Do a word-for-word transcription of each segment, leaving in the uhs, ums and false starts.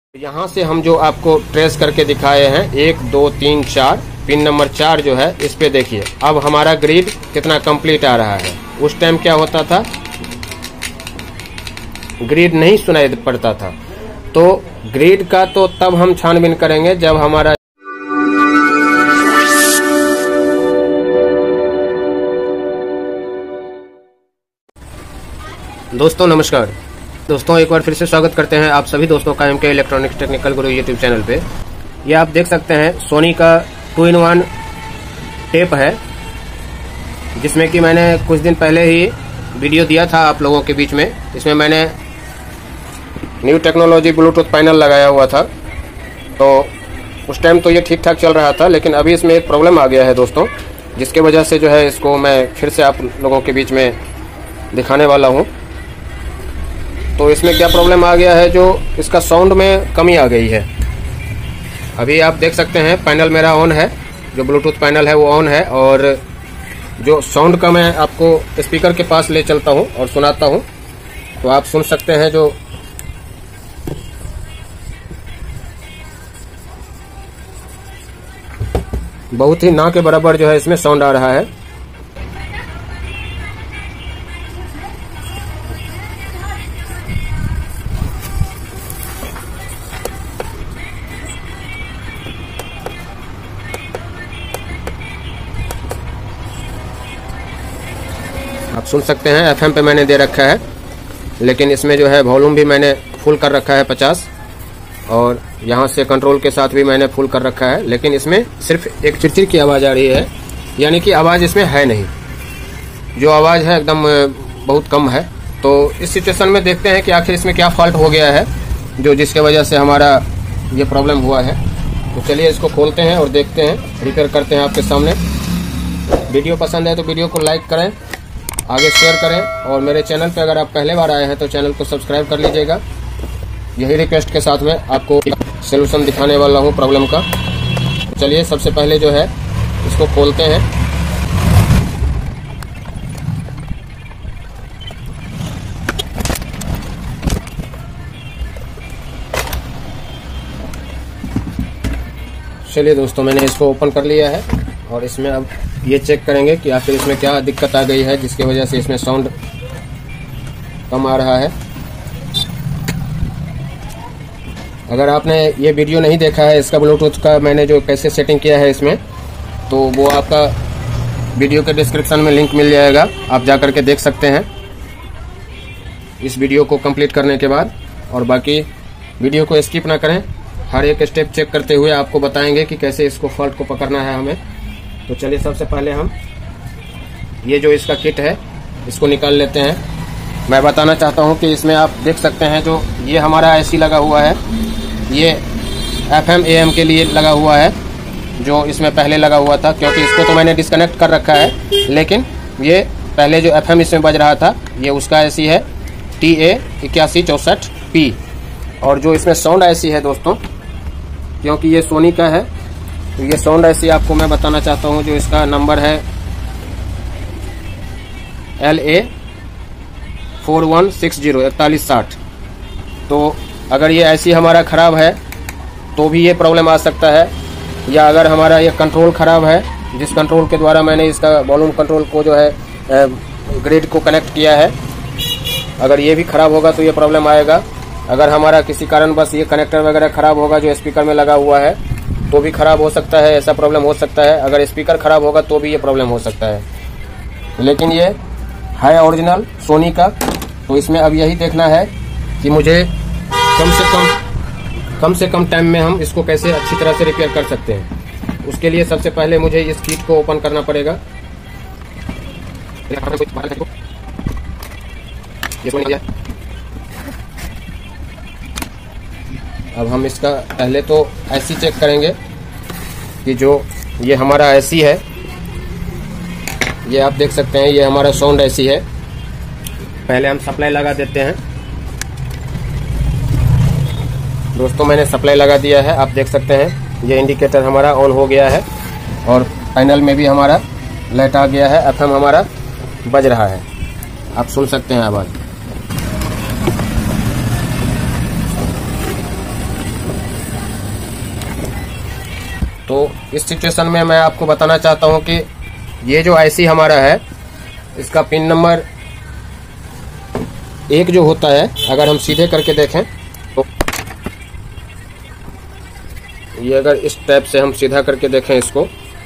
यहाँ से हम जो आपको ट्रेस करके दिखाए हैं एक दो तीन चार, पिन नंबर चार जो है इस पे देखिए अब हमारा ग्रिड कितना कंप्लीट आ रहा है। उस टाइम क्या होता था, ग्रिड नहीं सुनाई पड़ता था। तो ग्रिड का तो तब हम छानबीन करेंगे जब हमारा दोस्तों नमस्कार। दोस्तों एक बार फिर से स्वागत करते हैं आप सभी दोस्तों का M K electronics technical Guru YouTube channel पे। ये आप देख सकते हैं सोनी का टू इन वन टेप है, जिसमें कि मैंने कुछ दिन पहले ही वीडियो दिया था आप लोगों के बीच में। इसमें मैंने न्यू टेक्नोलॉजी ब्लूटूथ पैनल लगाया हुआ था, तो उस टाइम तो ये ठीक ठाक चल रहा था, लेकिन अभी इसमें एक प्रॉब्लम आ गया है दोस्तों, जिसके वजह से जो है इसको मैं फिर से आप लोगों के बीच में दिखाने वाला हूँ। तो इसमें क्या प्रॉब्लम आ गया है, जो इसका साउंड में कमी आ गई है। अभी आप देख सकते हैं पैनल मेरा ऑन है, जो ब्लूटूथ पैनल है वो ऑन है, और जो साउंड का मैं आपको स्पीकर के पास ले चलता हूं और सुनाता हूं तो आप सुन सकते हैं। जो बहुत ही ना के बराबर जो है इसमें साउंड आ रहा है। आप सुन सकते हैं एफएम पे मैंने दे रखा है, लेकिन इसमें जो है वॉल्यूम भी मैंने फुल कर रखा है पचास, और यहाँ से कंट्रोल के साथ भी मैंने फुल कर रखा है, लेकिन इसमें सिर्फ एक चिरचिर की आवाज़ आ रही है, यानी कि आवाज़ इसमें है नहीं। जो आवाज़ है एकदम बहुत कम है। तो इस सिचुएशन में देखते हैं कि आखिर इसमें क्या फॉल्ट हो गया है, जो जिसके वजह से हमारा ये प्रॉब्लम हुआ है। तो चलिए इसको खोलते हैं और देखते हैं, रिपेयर करते हैं आपके सामने। वीडियो पसंद है तो वीडियो को लाइक करें, आगे शेयर करें, और मेरे चैनल पर अगर आप पहले बार आए हैं तो चैनल को सब्सक्राइब कर लीजिएगा। यही रिक्वेस्ट के साथ में आपको सलूशन दिखाने वाला हूं प्रॉब्लम का। चलिए सबसे पहले जो है इसको खोलते हैं। चलिए दोस्तों मैंने इसको ओपन कर लिया है, और इसमें अब ये चेक करेंगे कि आखिर इसमें क्या दिक्कत आ गई है, जिसकी वजह से इसमें साउंड कम आ रहा है। अगर आपने ये वीडियो नहीं देखा है इसका ब्लूटूथ का मैंने जो कैसे सेटिंग किया है इसमें, तो वो आपका वीडियो के डिस्क्रिप्शन में लिंक मिल जाएगा, आप जा करके देख सकते हैं इस वीडियो को कंप्लीट करने के बाद। और बाकी वीडियो को स्किप ना करें, हर एक स्टेप चेक करते हुए आपको बताएंगे कि कैसे इसको फॉल्ट को पकड़ना है हमें। तो चलिए सबसे पहले हम ये जो इसका किट है इसको निकाल लेते हैं। मैं बताना चाहता हूं कि इसमें आप देख सकते हैं जो ये हमारा एसी लगा हुआ है, ये एफएम एएम के लिए लगा हुआ है, जो इसमें पहले लगा हुआ था, क्योंकि इसको तो मैंने डिस्कनेक्ट कर रखा है, लेकिन ये पहले जो एफएम इसमें बज रहा था ये उसका एसी है टी ए इक्यासी चौसठ पी। और जो इसमें साउंड एसी है दोस्तों, क्योंकि ये सोनी का है, तो ये साउंड एसी आपको मैं बताना चाहता हूँ, जो इसका नंबर है L A four one six zero इकतालीस साठ। तो अगर ये ऐसी हमारा ख़राब है तो भी ये प्रॉब्लम आ सकता है, या अगर हमारा ये कंट्रोल ख़राब है, जिस कंट्रोल के द्वारा मैंने इसका वॉल्यूम कंट्रोल को जो है ग्रिड को कनेक्ट किया है, अगर ये भी ख़राब होगा तो ये प्रॉब्लम आएगा। अगर हमारा किसी कारण बस ये कनेक्टर वगैरह ख़राब होगा जो स्पीकर में लगा हुआ है तो भी ख़राब हो सकता है, ऐसा प्रॉब्लम हो सकता है। अगर स्पीकर ख़राब होगा तो भी ये प्रॉब्लम हो सकता है, लेकिन ये है ओरिजिनल सोनी का। तो इसमें अब यही देखना है कि मुझे कम से कम कम से कम टाइम में हम इसको कैसे अच्छी तरह से रिपेयर कर सकते हैं। उसके लिए सबसे पहले मुझे इस किट को ओपन करना पड़ेगा। अब हम इसका पहले तो एसी चेक करेंगे कि जो ये हमारा एसी है, ये आप देख सकते हैं ये हमारा साउंड एसी है। पहले हम सप्लाई लगा देते हैं दोस्तों। मैंने सप्लाई लगा दिया है, आप देख सकते हैं ये इंडिकेटर हमारा ऑन हो गया है, और पैनल में भी हमारा लाइट आ गया है, एफएम हमारा बज रहा है, आप सुन सकते हैं आवाज़। तो इस सिचुएशन में मैं आपको बताना चाहता हूं कि ये जो आईसी हमारा है, इसका पिन नंबर एक जो होता है, अगर हम सीधे करके देखें तो ये अगर इस टाइप से हम सीधा करके देखें इसको,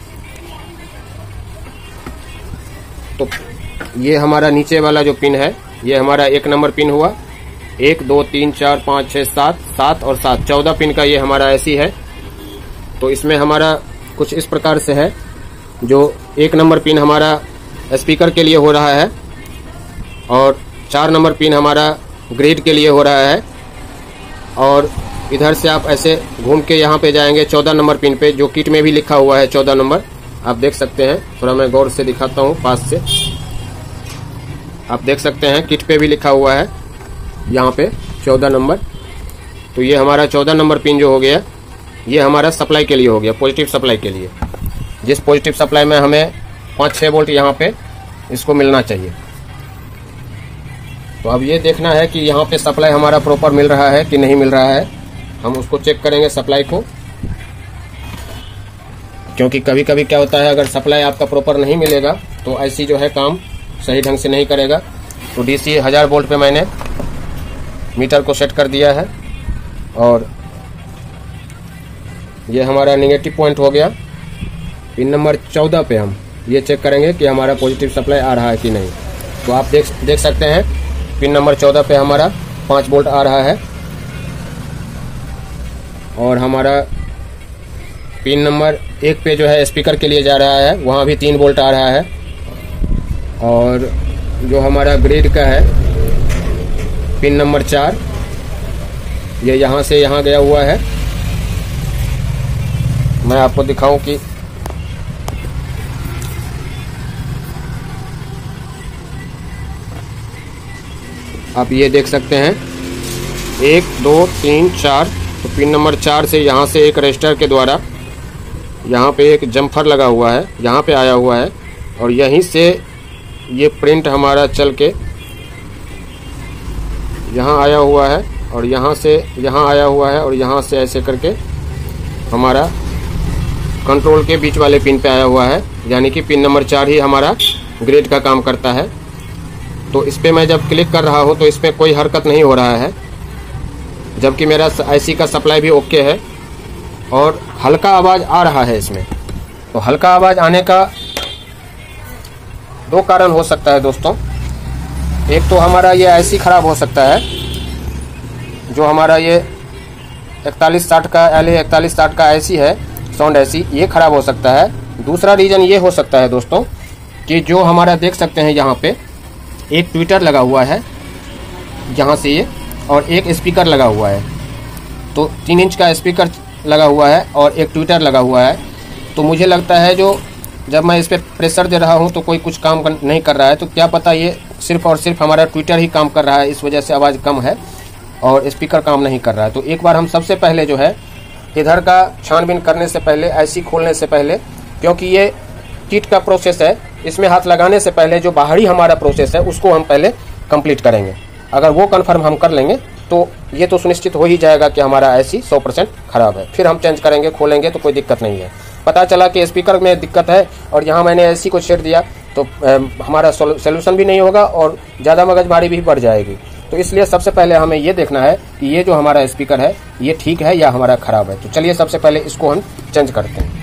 तो ये हमारा नीचे वाला जो पिन है ये हमारा एक नंबर पिन हुआ। एक दो तीन चार पाँच छः सात, सात और सात, चौदह पिन का ये हमारा ऐसी है। तो इसमें हमारा कुछ इस प्रकार से है, जो एक नंबर पिन हमारा स्पीकर के लिए हो रहा है और चार नंबर पिन हमारा ग्रिड के लिए हो रहा है। और इधर से आप ऐसे घूम के यहाँ पे जाएंगे चौदह नंबर पिन पे, जो किट में भी लिखा हुआ है चौदह नंबर, आप देख सकते हैं। थोड़ा मैं गौर से दिखाता हूँ पास से, आप देख सकते हैं किट पे भी लिखा हुआ है यहाँ पे चौदह नंबर। तो ये हमारा चौदह नंबर पिन जो हो गया, ये हमारा सप्लाई के लिए हो गया, पॉजिटिव सप्लाई के लिए, जिस पॉजिटिव सप्लाई में हमें पाँच छः वोल्ट यहाँ पे इसको मिलना चाहिए। तो अब ये देखना है कि यहाँ पे सप्लाई हमारा प्रॉपर मिल रहा है कि नहीं मिल रहा है। हम उसको चेक करेंगे सप्लाई को, क्योंकि कभी कभी क्या होता है, अगर सप्लाई आपका प्रॉपर नहीं मिलेगा तो ऐसी जो है काम सही ढंग से नहीं करेगा। तो डीसी हज़ार वोल्ट पे मैंने मीटर को सेट कर दिया है और ये हमारा नेगेटिव पॉइंट हो गया। पिन नंबर चौदह पे हम ये चेक करेंगे कि हमारा पॉजिटिव सप्लाई आ रहा है कि नहीं। तो आप देख देख सकते हैं पिन नंबर चौदह पे हमारा पाँच वोल्ट आ रहा है और हमारा पिन नंबर एक पे जो है स्पीकर के लिए जा रहा है, वहाँ भी तीन वोल्ट आ रहा है। और जो हमारा ग्रिड का है पिन नंबर चार, ये यहाँ से यहाँ गया हुआ है। मैं आपको दिखाऊं कि आप ये देख सकते हैं एक दो तीन चार, तो पिन नंबर चार से यहाँ से एक रजिस्टर के द्वारा यहाँ पे एक जम्फर लगा हुआ है, यहाँ पे आया हुआ है और यहीं से ये प्रिंट हमारा चल के यहाँ आया हुआ है और यहाँ से यहाँ आया हुआ है और यहाँ से ऐसे करके हमारा कंट्रोल के बीच वाले पिन पे आया हुआ है, यानी कि पिन नंबर चार ही हमारा ग्रिड का काम करता है। तो इस पर मैं जब क्लिक कर रहा हूँ तो इसमें कोई हरकत नहीं हो रहा है, जबकि मेरा आईसी का सप्लाई भी ओके है और हल्का आवाज़ आ रहा है इसमें। तो हल्का आवाज़ आने का दो कारण हो सकता है दोस्तों। एक तो हमारा ये आईसी ख़राब हो सकता है, जो हमारा ये इकतालीस साठ का एल ए इकतालीस साठ का आईसी है, साउंड आईसी, ये ख़राब हो सकता है। दूसरा रीज़न ये हो सकता है दोस्तों कि जो हमारा देख सकते हैं यहाँ पे एक ट्विटर लगा हुआ है यहाँ से ये, और एक स्पीकर लगा हुआ है। तो तीन इंच का स्पीकर लगा हुआ है और एक ट्विटर लगा हुआ है। तो मुझे लगता है जो जब मैं इस पर प्रेशर दे रहा हूँ तो कोई कुछ काम नहीं कर रहा है, तो क्या पता ये सिर्फ और सिर्फ हमारा ट्विटर ही काम कर रहा है, इस वजह से आवाज़ कम है और स्पीकर काम नहीं कर रहा है। तो एक बार हम सबसे पहले जो है इधर का छानबीन करने से पहले, आईसी खोलने से पहले, क्योंकि ये किट का प्रोसेस है, इसमें हाथ लगाने से पहले जो बाहरी हमारा प्रोसेस है उसको हम पहले कंप्लीट करेंगे। अगर वो कन्फर्म हम कर लेंगे तो ये तो सुनिश्चित हो ही जाएगा कि हमारा आईसी सौ परसेंट खराब है। फिर हम चेंज करेंगे, खोलेंगे तो कोई दिक्कत नहीं है। पता चला कि स्पीकर में दिक्कत है और यहाँ मैंने आईसी को छेड़ दिया तो आ, हमारा सोल्यूशन भी नहीं होगा और ज़्यादा मगजमारी भी बढ़ जाएगी। तो इसलिए सबसे पहले हमें ये देखना है कि ये जो हमारा स्पीकर है ये ठीक है या हमारा ख़राब है। तो चलिए सबसे पहले इसको हम चेंज करते हैं।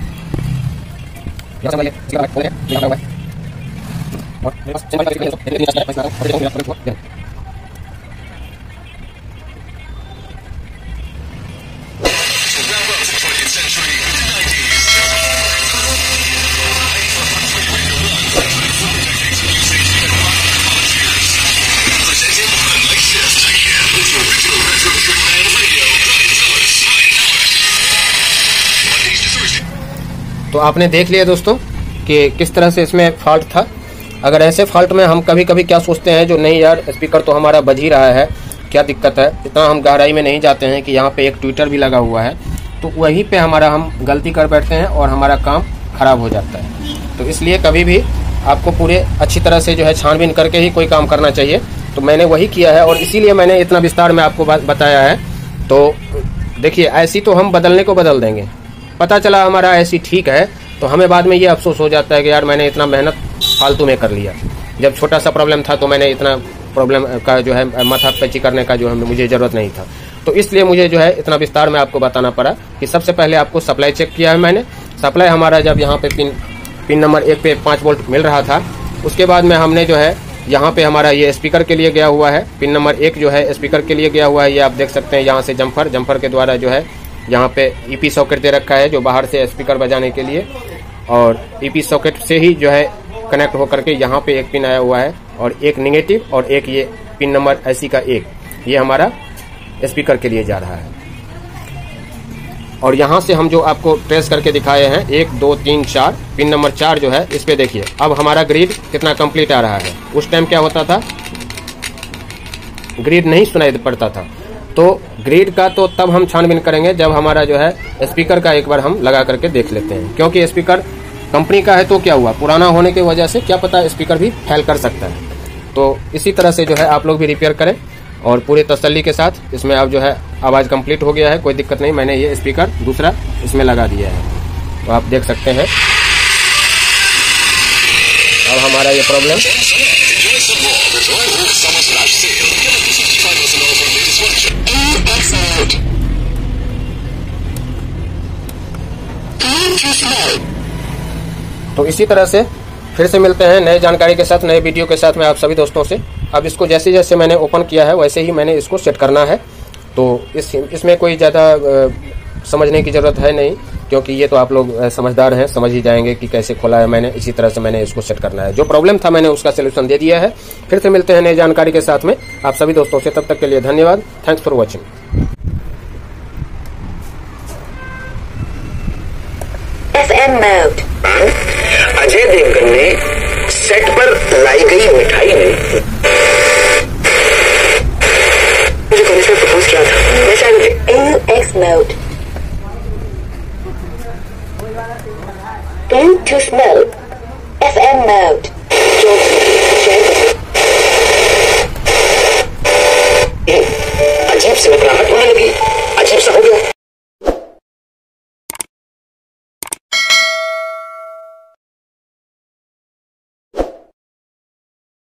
तो आपने देख लिया दोस्तों कि किस तरह से इसमें फॉल्ट था। अगर ऐसे फॉल्ट में हम कभी कभी क्या सोचते हैं, जो नहीं यार स्पीकर तो हमारा बज ही रहा है, क्या दिक्कत है, इतना हम गहराई में नहीं जाते हैं कि यहाँ पे एक ट्विटर भी लगा हुआ है, तो वहीं पे हमारा हम गलती कर बैठते हैं और हमारा काम ख़राब हो जाता है। तो इसलिए कभी भी आपको पूरे अच्छी तरह से जो है छानबीन करके ही कोई काम करना चाहिए। तो मैंने वही किया है और इसीलिए मैंने इतना विस्तार में आपको बताया है। तो देखिए, ऐसी तो हम बदलने को बदल देंगे, पता चला हमारा ऐसी ठीक है तो हमें बाद में ये अफसोस हो जाता है कि यार मैंने इतना मेहनत फालतू में कर लिया। जब छोटा सा प्रॉब्लम था तो मैंने इतना प्रॉब्लम का जो है माथा पैची करने का जो है मुझे ज़रूरत नहीं था। तो इसलिए मुझे जो है इतना विस्तार में आपको बताना पड़ा कि सबसे पहले आपको सप्लाई चेक किया है मैंने। सप्लाई हमारा जब यहाँ पे पिन पिन नंबर एक पे पाँच वोल्ट मिल रहा था, उसके बाद में हमने जो है यहाँ पे हमारा ये स्पीकर के लिए गया हुआ है, पिन नंबर एक जो है स्पीकर के लिए गया हुआ है। ये आप देख सकते हैं यहाँ से जम्फर जम्फर के द्वारा जो है यहाँ पे ईपी सॉकेट दे रखा है जो बाहर से स्पीकर बजाने के लिए, और ईपी सॉकेट से ही जो है कनेक्ट होकर के यहाँ पे एक पिन आया हुआ है और एक निगेटिव और एक ये पिन नंबर ऐसी का एक, ये हमारा स्पीकर के लिए जा रहा है। और यहाँ से हम जो आपको ट्रेस करके दिखाए हैं एक दो तीन चार, पिन नंबर चार जो है इस पे देखिए अब हमारा ग्रिड कितना कंप्लीट आ रहा है। उस टाइम क्या होता था, ग्रिड नहीं सुनाई पड़ता था। तो ग्रिड का तो तब हम छानबीन करेंगे जब हमारा जो है स्पीकर का एक बार हम लगा करके देख लेते हैं, क्योंकि स्पीकर कंपनी का है तो क्या हुआ, पुराना होने की वजह से क्या पता स्पीकर भी फेल कर सकता है। तो इसी तरह से जो है आप लोग भी रिपेयर करें और पूरी तसल्ली के साथ। इसमें अब जो है आवाज़ कंप्लीट हो गया है, कोई दिक्कत नहीं। मैंने ये स्पीकर दूसरा इसमें लगा दिया है तो आप देख सकते हैं अब हमारा ये प्रॉब्लम तो इसी तरह से फिर से मिलते हैं नए जानकारी के साथ, नए वीडियो के साथ में आप सभी दोस्तों से। अब इसको जैसे जैसे मैंने ओपन किया है वैसे ही मैंने इसको सेट करना है। तो इस इसमें कोई ज़्यादा समझने की ज़रूरत है नहीं, क्योंकि ये तो आप लोग समझदार हैं, समझ ही जाएंगे कि कैसे खोला है मैंने। इसी तरह से मैंने इसको सेट करना है। जो प्रॉब्लम था मैंने उसका सोल्यूशन दे दिया है। फिर से मिलते हैं नई जानकारी के साथ में आप सभी दोस्तों से। तब तक के लिए धन्यवाद। Thanks for watching. FM mode. Ajay Devgan ने सेट पर लाई गई मिठाई में मुझे कॉलेज में प्रपोज किया था। वैसे X mode. Going to smell. FM mode. जो अजीब सी मुस्कुराहट होने लगी।